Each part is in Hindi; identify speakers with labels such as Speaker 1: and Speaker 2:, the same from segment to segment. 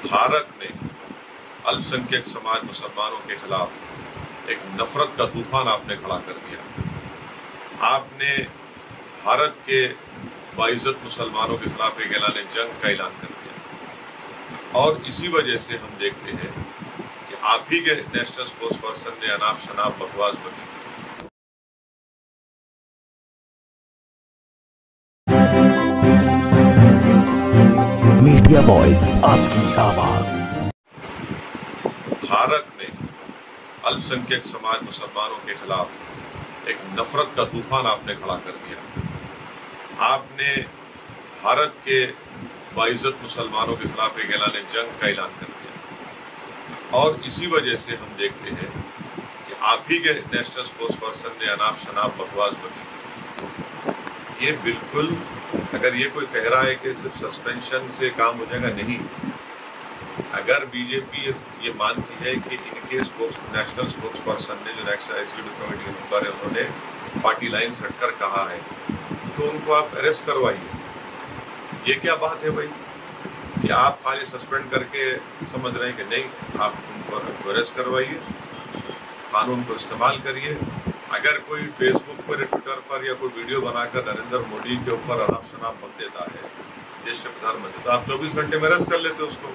Speaker 1: भारत में अल्पसंख्यक समाज मुसलमानों के खिलाफ एक नफरत का तूफान आपने खड़ा कर दिया। आपने भारत के बाइज्जत मुसलमानों के खिलाफ एक ऐलान जंग का ऐलान कर दिया और इसी वजह से हम देखते हैं कि आप ही के नेशनल स्पोर्ट्स पर्सन ने अनाप शनाप बकवास बनी।
Speaker 2: मीडिया वॉइस, आपकी आवाज।
Speaker 1: भारत में अल्पसंख्यक समाज मुसलमानों के खिलाफ एक नफरत का तूफान आपने खड़ा कर दिया। आपने भारत के बाइज्जत मुसलमानों के खिलाफ एक ऐलान जंग का ऐलान कर दिया और इसी वजह से हम देखते हैं कि आप ही के नेशनल स्पोर्ट्स पर्सन ने अनाप शनाप बकवास बनी। ये बिल्कुल, अगर ये कोई कह रहा है कि सिर्फ सस्पेंशन से काम हो जाएगा, नहीं। अगर बीजेपी ये मानती है कि इनके नेशनल स्पोर्ट्स पर्सन ने, जो नेक्स्ट एग्जीक्यूटिव कमेटी के मेंबर है, उन्होंने पार्टी लाइन हटकर कहा है, तो उनको आप अरेस्ट करवाइए। ये क्या बात है भाई कि आप खाली सस्पेंड करके समझ रहे हैं कि नहीं, आप उनको अरेस्ट करवाइए, कानून को इस्तेमाल करिए। अगर कोई फेसबुक पर, ट्विटर पर या कोई वीडियो बनाकर नरेंद्र मोदी के ऊपर अनाप शनाप बक देता है, देश के प्रधानमंत्री, तो आप 24 घंटे में अरेस्ट कर लेते उसको।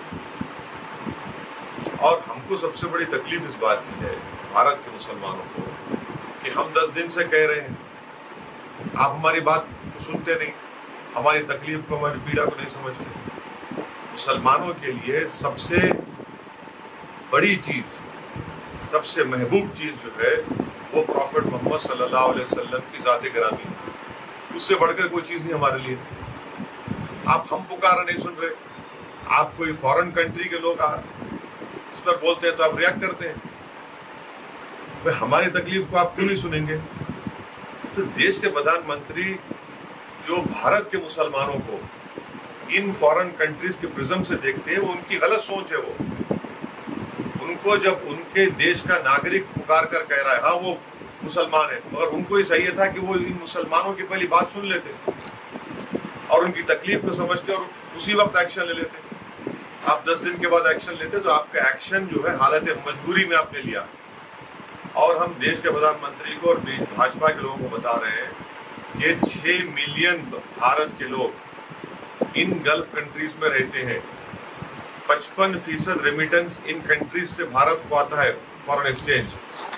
Speaker 1: और हमको सबसे बड़ी तकलीफ इस बात की है, भारत के मुसलमानों को, कि हम 10 दिन से कह रहे हैं, आप हमारी बात को सुनते नहीं, हमारी तकलीफ को, हमारी पीड़ा को नहीं समझते। मुसलमानों के लिए सबसे बड़ी चीज, सबसे महबूब चीज जो है वो प्रॉफिट मोहम्मद सल्लल्लाहु अलैहि वसल्लम की ज़ात ग्रामी, उससे बढ़कर कोई चीज नहीं हमारे लिए। आप हम पुकारा नहीं सुन रहे, आप कोई फॉरेन कंट्री के लोग इस पर बोलते हैं तो आप रिएक्ट करते हैं। भाई हमारी तकलीफ को आप क्यों नहीं सुनेंगे? तो देश के प्रधानमंत्री जो भारत के मुसलमानों को इन फॉरेन कंट्रीज के प्रिज्म से देखते हैं, वो उनकी गलत सोच है। वो उनको, जब उनके देश का नागरिक पुकार कर कह रहा है हाँ वो मुसलमान है, मगर उनको ही चाहिए था कि वो इन मुसलमानों की पहली बात सुन लेते और उनकी तकलीफ को समझते और उसी वक्त एक्शन ले लेते। आप 10 दिन के बाद एक्शन लेते तो आपका एक्शन जो है हालत मजबूरी में आपने लिया। और हम देश के प्रधानमंत्री को और भाजपा के लोगों को बता रहे हैं कि 6 मिलियन भारत के लोग इन गल्फ कंट्रीज में रहते हैं। 55% रेमिटेंस इन कंट्रीज से भारत को आता है, फॉरेन एक्सचेंज।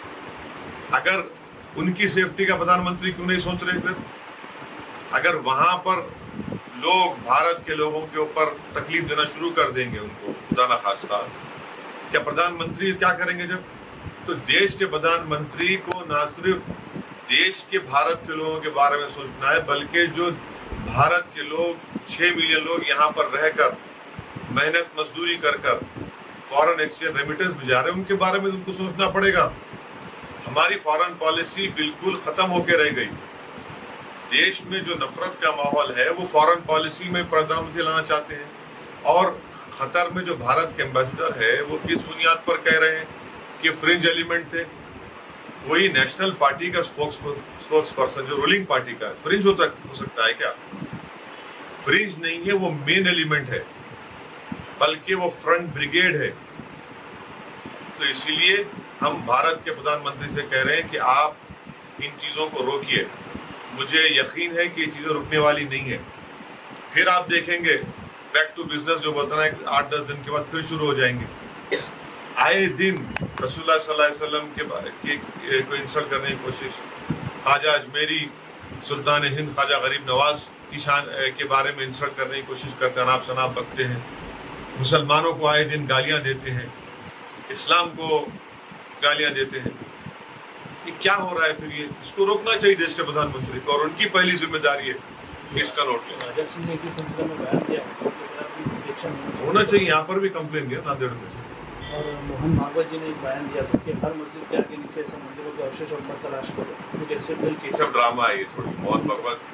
Speaker 1: अगर उनकी सेफ्टी का प्रधानमंत्री क्यों नहीं सोच रहे? फिर अगर वहां पर लोग भारत के लोगों के ऊपर तकलीफ देना शुरू कर देंगे, उनको खुदा ना खास्ता, क्या प्रधानमंत्री क्या करेंगे? जब तो देश के प्रधानमंत्री को ना सिर्फ देश के भारत के लोगों के बारे में सोचना है, बल्कि जो भारत के लोग 6 मिलियन लोग यहाँ पर रहकर मेहनत मजदूरी कर कर फॉरेन एक्सचेंज रेमिटेंस भिजा रहे हैं, उनके बारे में उनको सोचना पड़ेगा। हमारी फॉरेन पॉलिसी बिल्कुल खत्म होकर रह गई। देश में जो नफरत का माहौल है वो फॉरेन पॉलिसी में प्रधानमंत्री लाना चाहते हैं। और खतर में जो भारत के एम्बेसडर है वो किस बुनियाद पर कह रहे हैं कि फ्रिंज एलिमेंट थे? वही नेशनल पार्टी का स्पोक्स पर्सन जो रूलिंग पार्टी का है, फ्रिंज हो सकता है क्या? फ्रिंज नहीं है, वो मेन एलिमेंट है, बल्कि वो फ्रंट ब्रिगेड है। तो इसीलिए हम भारत के प्रधानमंत्री से कह रहे हैं कि आप इन चीज़ों को रोकिए। मुझे यकीन है कि ये चीज़ें रुकने वाली नहीं है। फिर आप देखेंगे बैक टू बिजनेस जो बोलता है 8-10 दिन के बाद फिर शुरू हो जाएंगे। आए दिन रसूलुल्लाह सल्लल्लाहु अलैहि वसल्लम को इंसल्ट करने की कोशिश, ख्वाजा अजमेरी, सुल्तान हिंद ख्वाजा गरीब नवाज की शान के बारे में इंसल्ट करने की कोशिश करते हैं, अनाप शनाप बकते हैं, मुसलमानों को आए दिन गालियां देते हैं, इस्लाम को गालियां देते हैं। ये क्या हो रहा है? फिर ये इसको रोकना चाहिए देश के प्रधानमंत्री को, और उनकी पहली जिम्मेदारी है कि इसका नोट लेना होना चाहिए। यहाँ पर भी कंप्लेन किया नांदेड़ में,
Speaker 3: और मोहन भागवत जी ने एक बयान दिया था कि हर मस्जिद के आगे नीचे ऐसे मंदिरों के अवशेष और मत तलाश करो, कुछ एक्सेप्टेबल केस।
Speaker 1: सब ड्रामा है ये थोड़ी। मोहन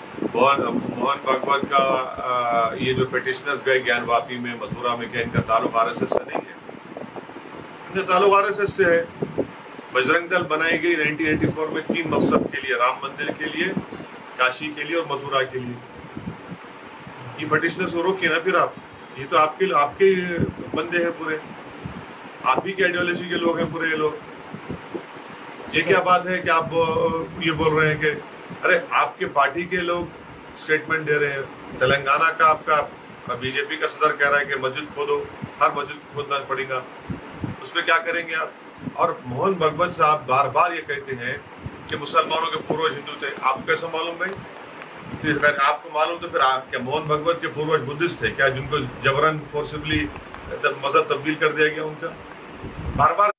Speaker 1: भागवत का ये जो पिटिशनर्स गए ज्ञानवापी में, मथुरा में, क्या इनका ताल्लुक आरएसएस से नहीं है? इनका ताल्लुक आरएसएस से है। बजरंग दल बनाई गई 1984 में 3 मकसद के लिए, राम मंदिर के लिए, काशी के लिए और मथुरा के लिए। ये पिटिशनर्स को रोकिए ना फिर आप। ये तो आपके आपके बंदे हैं पूरे, आप ही के आइडियोलॉजी के लोग हैं पूरे ये लोग। ये क्या बात है कि आप ये बोल रहे हैं कि अरे आपके पार्टी के लोग स्टेटमेंट दे रहे हैं, तेलंगाना का आपका बीजेपी का सदर कह रहा है कि मस्जिद खोदो, हर मस्जिद खोदना पड़ेगा, उसमें क्या करेंगे आप? और मोहन भगवत साहब बार बार ये कहते हैं कि मुसलमानों के पूर्वज हिंदू थे। आपको कैसे मालूम भाई? तो अगर आपको मालूम तो फिर क्या मोहन भगवत के पूर्वज बुद्धिस्ट थे क्या, जिनको जबरन फोर्सिबली मजहब तब्दील कर दिया गया उनका? बार बार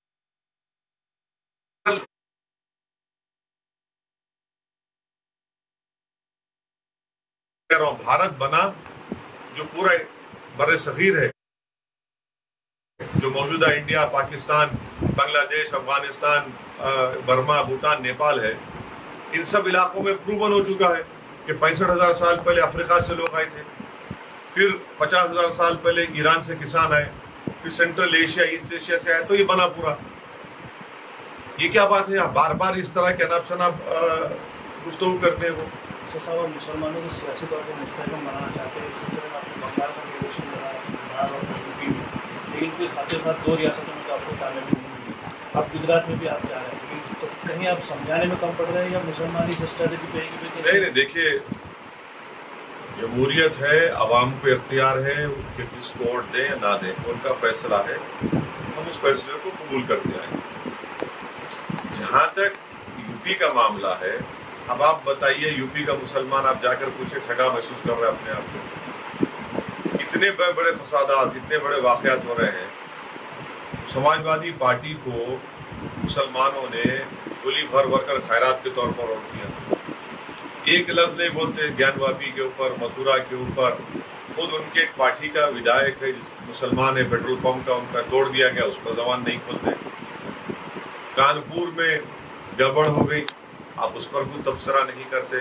Speaker 1: कह रहा हूं, भारत बना जो पूरा बड़े सगीर है, जो मौजूदा इंडिया, पाकिस्तान, बांग्लादेश, अफगानिस्तान, बर्मा, भूटान, नेपाल है, इन सब इलाकों में प्रूवन हो चुका है कि 65,000 साल पहले अफ्रीका से लोग आए थे, फिर 50,000 साल पहले ईरान से किसान आए, फिर सेंट्रल एशिया, ईस्ट एशिया से आए, तो ये बना पूरा। ये क्या बात है? आप बार बार इस तरह के अनाप शनाप गुफ्तगू करते हैं। वो
Speaker 3: साहब मुसलमानों को सियासी तौर पर मुस्तहकम बनाना चाहते हैं, इस सिलसिले में आपको बंगाल का निर्देशन मिला है, बिहार और यूपी में, लेकिन कोई खाते साथ 2 रियासतों में तो आपको कामयाबी नहीं मिली। अब गुजरात में भी आप जा रहे हैं, तो कहीं आप समझाने में कम पड़ रहे हैं या मुसलमान इस स्ट्रेटेजी पे
Speaker 1: नहीं, देखिए, जमहूरियत है, आवाम को इख्तियार है कि किसको वोट दें या ना दें, उनका फैसला है, हम उस फैसले को कबूल करते आए। जहाँ तक यूपी का मामला है, अब आप बताइए, यूपी का मुसलमान आप जाकर पूछे, ठगा महसूस कर रहे हैं अपने आप को? इतने बड़े बड़े फसादात, इतने बड़े वाक़यात हो रहे हैं। समाजवादी पार्टी को मुसलमानों ने झोली भर भर कर खैरात के तौर पर वोट दिया। एक लफ्ज़ नहीं बोलते ज्ञानवापी के ऊपर, मथुरा के ऊपर। खुद उनके एक पार्टी का विधायक है, मुसलमान है, पेट्रोल पंप का उनका तोड़ दिया गया, उस पर जबान नहीं खोलते। कानपुर में गड़बड़ हो गई, आप उस पर कोई तबसरा नहीं करते।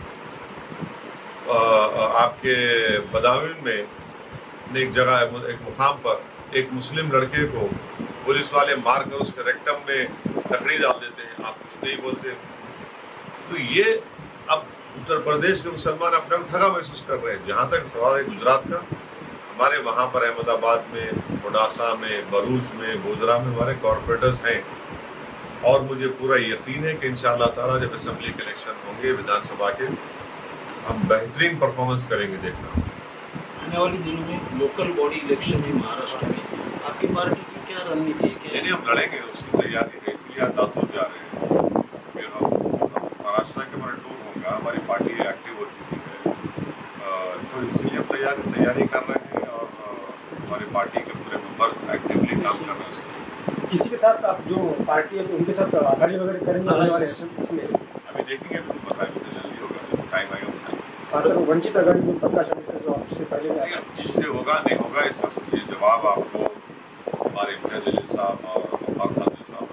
Speaker 1: आपके बदायूं में एक जगह, एक मुकाम पर एक मुस्लिम लड़के को पुलिस वाले मार कर उसके रेक्टम में लकड़ी डाल देते हैं, आप कुछ नहीं बोलते। तो ये अब उत्तर प्रदेश के मुसलमान अपने आप ठगा महसूस कर रहे हैं। जहाँ तक सवाल है गुजरात का, हमारे वहाँ पर अहमदाबाद में, मोडासा में, भरूच में, गोधरा में हमारे कॉरपोरेटर्स हैं, और मुझे पूरा यकीन है कि इंशाअल्लाह ताला जब असेंबली के इलेक्शन होंगे, विधानसभा के, हम बेहतरीन परफॉर्मेंस करेंगे। देखना
Speaker 4: आने वाले दिनों में लोकल बॉडी इलेक्शन में महाराष्ट्र में आपकी पार्टी की क्या रणनीति है?
Speaker 1: नहीं, हम लड़ेंगे, उसकी तैयारी है, इसलिए आज दातूर जा रहे हैं। फिर हम महाराष्ट्र के हमारा टूर होगा, हमारी पार्टी एक्टिव हो चुकी है, तो इसलिए हम तैयारी कर रहे हैं, और हमारी पार्टी के पूरे मेंबर्स एक्टिवली काम कर रहे हैं।
Speaker 5: किसी के साथ आप जो पार्टी है तो उनके साथ आघाड़ी वगैरह करेंगे आने वाले इसमें?
Speaker 1: अभी देखेंगे, तो बताएंगे, तो जल्दी होगा, टाइम आएगा बताएंगे।
Speaker 5: खासकर वंचित आघाड़ी जो प्रकाश अम्बेडकर जो आपसे पहले में आया,
Speaker 1: जिससे होगा नहीं होगा, इसका ये जवाब आपको हमारे इम्तियाज जलील साहब और वफाक खान साहब